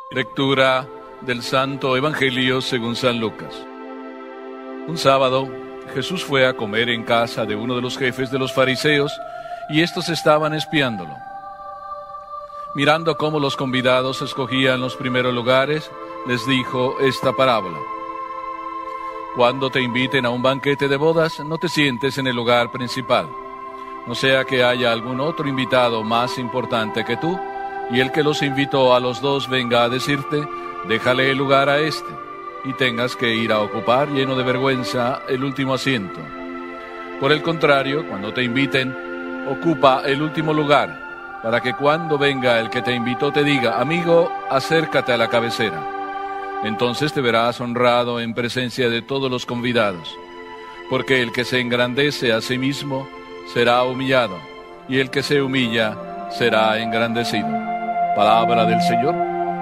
Lectura del Santo Evangelio según San Lucas. Un sábado, Jesús fue a comer en casa de uno de los jefes de los fariseos, y estos estaban espiándolo. Mirando cómo los convidados escogían los primeros lugares, les dijo esta parábola. Cuando te inviten a un banquete de bodas, no te sientes en el lugar principal, no sea que haya algún otro invitado más importante que tú, y el que los invitó a los dos venga a decirte, déjale el lugar a este, y tengas que ir a ocupar, lleno de vergüenza, el último asiento. Por el contrario, cuando te inviten, ocupa el último lugar, para que cuando venga el que te invitó te diga, amigo, acércate a la cabecera. Entonces te verás honrado en presencia de todos los convidados, porque el que se engrandece a sí mismo será humillado, y el que se humilla será engrandecido. Palabra del Señor.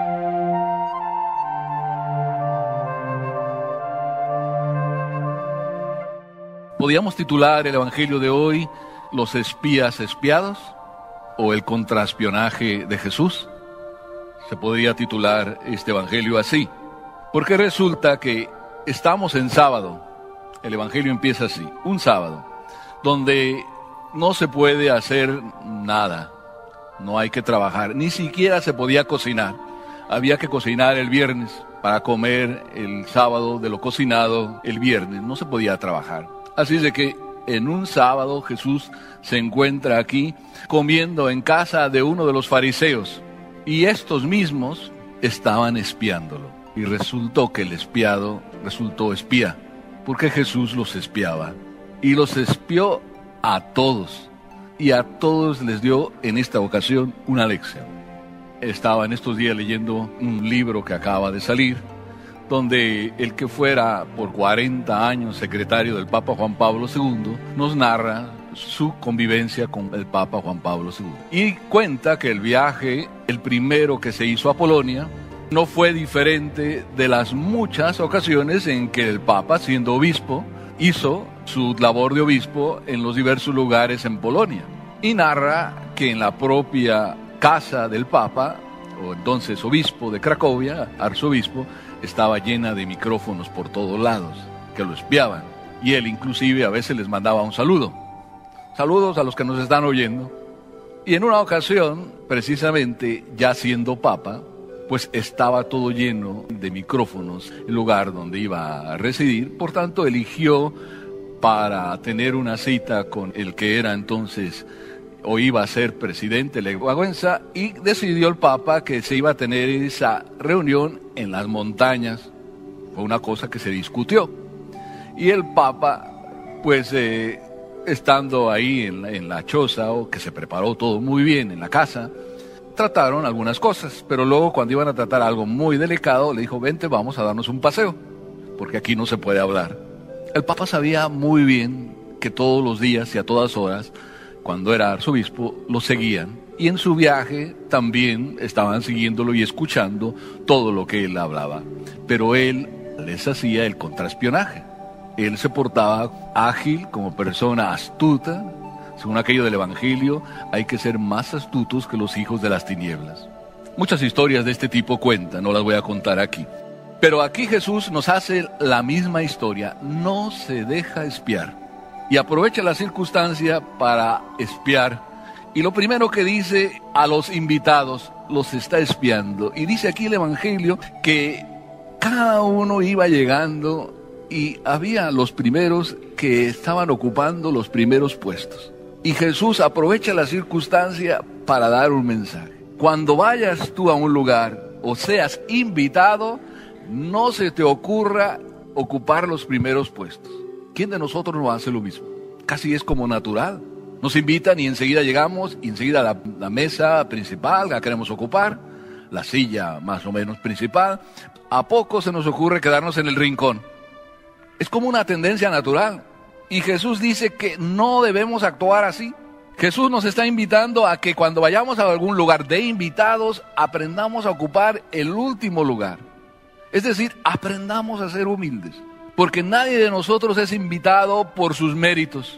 Podríamos titular el Evangelio de hoy, ¿Los espías espiados? ¿O el contraespionaje de Jesús? Se podría titular este Evangelio así, porque resulta que estamos en sábado. El Evangelio empieza así, un sábado, donde no se puede hacer nada. No hay que trabajar, ni siquiera se podía cocinar. Había que cocinar el viernes para comer el sábado de lo cocinado el viernes. No se podía trabajar. Así es de que en un sábado Jesús se encuentra aquí comiendo en casa de uno de los fariseos. Y estos mismos estaban espiándolo. Y resultó que el espiado resultó espía, porque Jesús los espiaba. Y los espió a todos. Y a todos les dio en esta ocasión una lección. Estaba en estos días leyendo un libro que acaba de salir, donde el que fuera por 40 años secretario del Papa Juan Pablo II nos narra su convivencia con el Papa Juan Pablo II. Y cuenta que el viaje, el primero que se hizo a Polonia, no fue diferente de las muchas ocasiones en que el Papa, siendo obispo, hizo su labor de obispo en los diversos lugares en Polonia. Y narra que en la propia casa del Papa, o entonces obispo de Cracovia, arzobispo, estaba llena de micrófonos por todos lados, que lo espiaban. Y él inclusive a veces les mandaba un saludo. Saludos a los que nos están oyendo. Y en una ocasión, precisamente ya siendo Papa, pues estaba todo lleno de micrófonos, el lugar donde iba a residir. Por tanto, eligió para tener una cita con el que era entonces o iba a ser presidente legüenza, y decidió el Papa que se iba a tener esa reunión en las montañas. Fue una cosa que se discutió. Y el Papa, pues estando ahí en la choza, o que se preparó todo muy bien en la casa, trataron algunas cosas, pero luego cuando iban a tratar algo muy delicado, le dijo, vente, vamos a darnos un paseo, porque aquí no se puede hablar. El Papa sabía muy bien que todos los días y a todas horas, cuando era arzobispo, lo seguían, y en su viaje también estaban siguiéndolo y escuchando todo lo que él hablaba. Pero él les hacía el contraespionaje. Él se portaba ágil, como persona astuta. Según aquello del Evangelio, hay que ser más astutos que los hijos de las tinieblas. Muchas historias de este tipo cuentan, no las voy a contar aquí. Pero aquí Jesús nos hace la misma historia, no se deja espiar. Y aprovecha la circunstancia para espiar. Y lo primero que dice a los invitados, los está espiando. Y dice aquí el Evangelio que cada uno iba llegando y había los primeros que estaban ocupando los primeros puestos. Y Jesús aprovecha la circunstancia para dar un mensaje. Cuando vayas tú a un lugar o seas invitado, no se te ocurra ocupar los primeros puestos. ¿Quién de nosotros no hace lo mismo? Casi es como natural. Nos invitan y enseguida llegamos, y enseguida la mesa principal la queremos ocupar, la silla más o menos principal. A poco se nos ocurre quedarnos en el rincón. Es como una tendencia natural. Y Jesús dice que no debemos actuar así. Jesús nos está invitando a que cuando vayamos a algún lugar de invitados, aprendamos a ocupar el último lugar. Es decir, aprendamos a ser humildes. Porque nadie de nosotros es invitado por sus méritos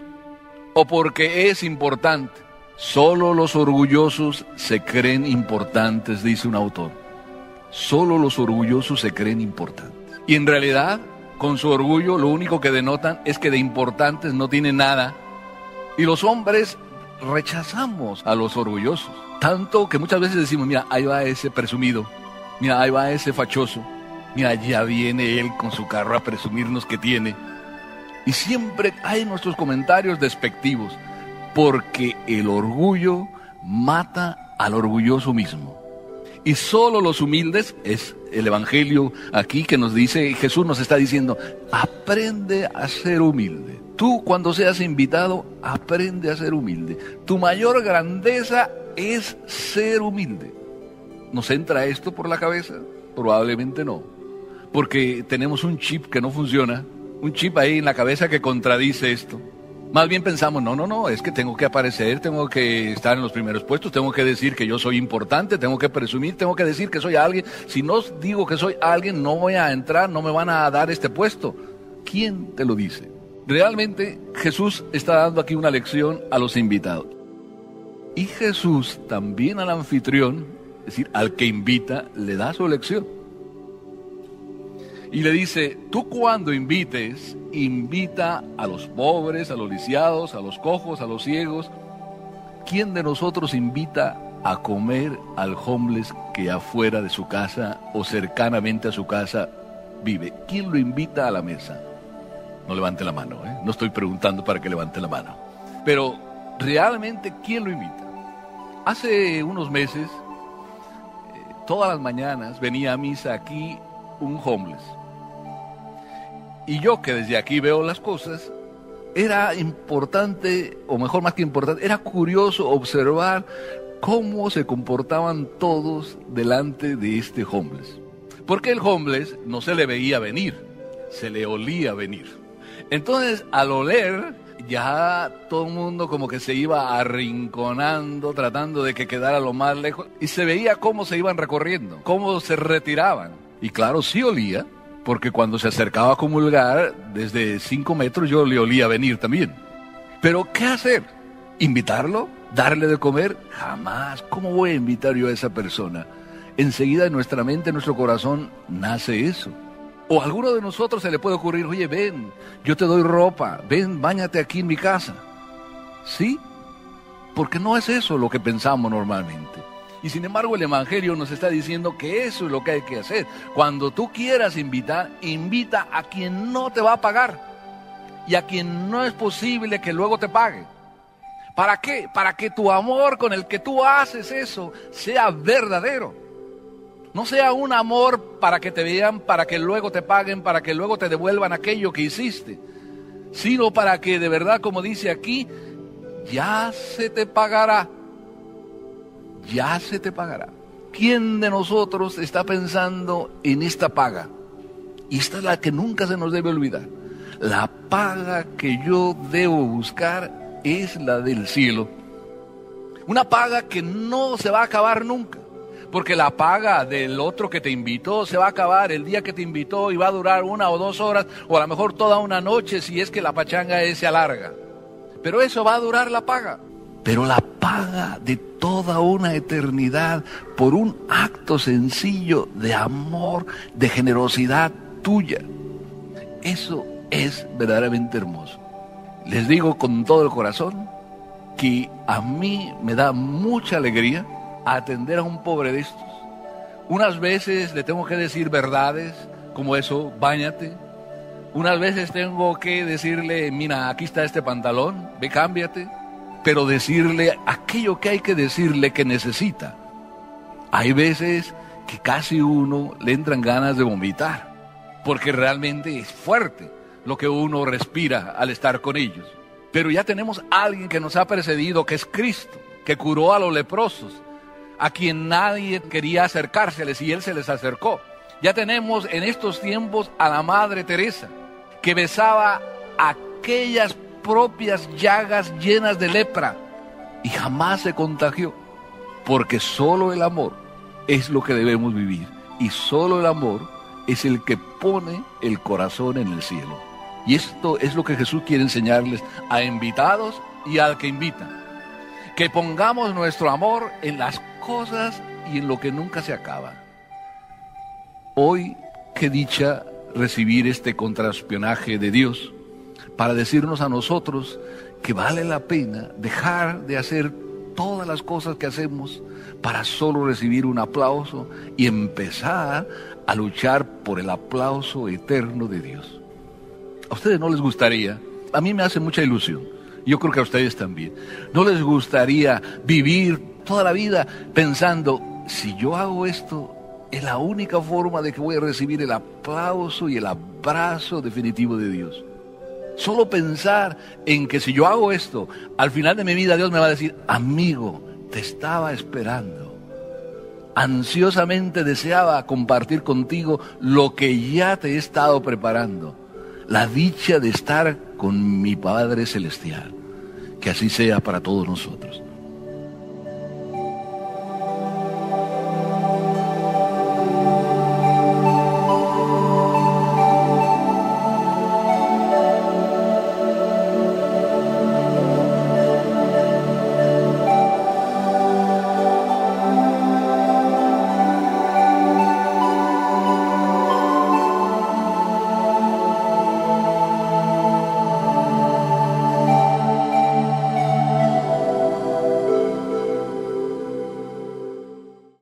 o porque es importante. Solo los orgullosos se creen importantes, dice un autor. Solo los orgullosos se creen importantes. Y en realidad, con su orgullo, lo único que denotan es que de importantes no tienen nada. Y los hombres rechazamos a los orgullosos. Tanto que muchas veces decimos, mira, ahí va ese presumido. Mira, ahí va ese fachoso. Mira, ya viene él con su carro a presumirnos que tiene. Y siempre hay nuestros comentarios despectivos, porque el orgullo mata al orgulloso mismo. Y solo los humildes, es el Evangelio aquí que nos dice, Jesús nos está diciendo, aprende a ser humilde. Tú cuando seas invitado, aprende a ser humilde. Tu mayor grandeza es ser humilde. ¿Nos entra esto por la cabeza? Probablemente no, porque tenemos un chip que no funciona, un chip ahí en la cabeza que contradice esto. Más bien pensamos, no, es que tengo que aparecer, tengo que estar en los primeros puestos, tengo que decir que yo soy importante, tengo que presumir, tengo que decir que soy alguien. Si no digo que soy alguien, no voy a entrar, no me van a dar este puesto. ¿Quién te lo dice? Realmente Jesús está dando aquí una lección a los invitados. Y Jesús también al anfitrión, es decir, al que invita, le da su lección. Y le dice, tú cuando invites, invita a los pobres, a los lisiados, a los cojos, a los ciegos. ¿Quién de nosotros invita a comer al homeless que afuera de su casa o cercanamente a su casa vive? ¿Quién lo invita a la mesa? No levante la mano, no estoy preguntando para que levante la mano. Pero realmente, ¿quién lo invita? Hace unos meses, todas las mañanas venía a misa aquí un homeless. Y yo que desde aquí veo las cosas, era importante, o mejor más que importante, era curioso observar cómo se comportaban todos delante de este homeless. Porque el homeless no se le veía venir, se le olía venir. Entonces, al oler, ya todo el mundo como que se iba arrinconando, tratando de que quedara lo más lejos. Y se veía cómo se iban recorriendo, cómo se retiraban. Y claro, sí olía. Porque cuando se acercaba a comulgar, desde 5 metros yo le olía venir también. Pero ¿qué hacer? ¿Invitarlo? ¿Darle de comer? Jamás. ¿Cómo voy a invitar yo a esa persona? Enseguida en nuestra mente, en nuestro corazón, nace eso. O a alguno de nosotros se le puede ocurrir, oye, ven, yo te doy ropa, ven, báñate aquí en mi casa. ¿Sí? Porque no es eso lo que pensamos normalmente. Y sin embargo el Evangelio nos está diciendo que eso es lo que hay que hacer. Cuando tú quieras invitar, invita a quien no te va a pagar y a quien no es posible que luego te pague. ¿Para qué? Para que tu amor con el que tú haces eso sea verdadero. No sea un amor para que te vean, para que luego te paguen, para que luego te devuelvan aquello que hiciste, sino para que de verdad, como dice aquí, ya se te pagará. Ya se te pagará. ¿Quién de nosotros está pensando en esta paga? Y esta es la que nunca se nos debe olvidar. La paga que yo debo buscar es la del cielo. Una paga que no se va a acabar nunca. Porque la paga del otro que te invitó se va a acabar el día que te invitó y va a durar 1 o 2 horas o a lo mejor toda una noche si es que la pachanga se alarga. Pero eso va a durar la paga. Pero la paga de toda una eternidad por un acto sencillo de amor, de generosidad tuya. Eso es verdaderamente hermoso. Les digo con todo el corazón que a mí me da mucha alegría atender a un pobre de estos. Unas veces le tengo que decir verdades como eso, báñate. Unas veces tengo que decirle, mira, aquí está este pantalón, ve, cámbiate. Pero decirle aquello que hay que decirle que necesita. Hay veces que casi uno le entran ganas de vomitar, porque realmente es fuerte lo que uno respira al estar con ellos. Pero ya tenemos a alguien que nos ha precedido, que es Cristo, que curó a los leprosos, a quien nadie quería acercárseles y Él se les acercó. Ya tenemos en estos tiempos a la Madre Teresa, que besaba aquellas propias llagas llenas de lepra y jamás se contagió, porque solo el amor es lo que debemos vivir y solo el amor es el que pone el corazón en el cielo. Y esto es lo que Jesús quiere enseñarles a invitados y al que invita, que pongamos nuestro amor en las cosas y en lo que nunca se acaba. Hoy, qué dicha recibir este contraespionaje de Dios para decirnos a nosotros que vale la pena dejar de hacer todas las cosas que hacemos para solo recibir un aplauso y empezar a luchar por el aplauso eterno de Dios. ¿A ustedes no les gustaría? A mí me hace mucha ilusión, yo creo que a ustedes también. ¿No les gustaría vivir toda la vida pensando, si yo hago esto, es la única forma de que voy a recibir el aplauso y el abrazo definitivo de Dios? Solo pensar en que si yo hago esto, al final de mi vida Dios me va a decir, amigo, te estaba esperando. Ansiosamente deseaba compartir contigo lo que ya te he estado preparando. La dicha de estar con mi Padre Celestial. Que así sea para todos nosotros.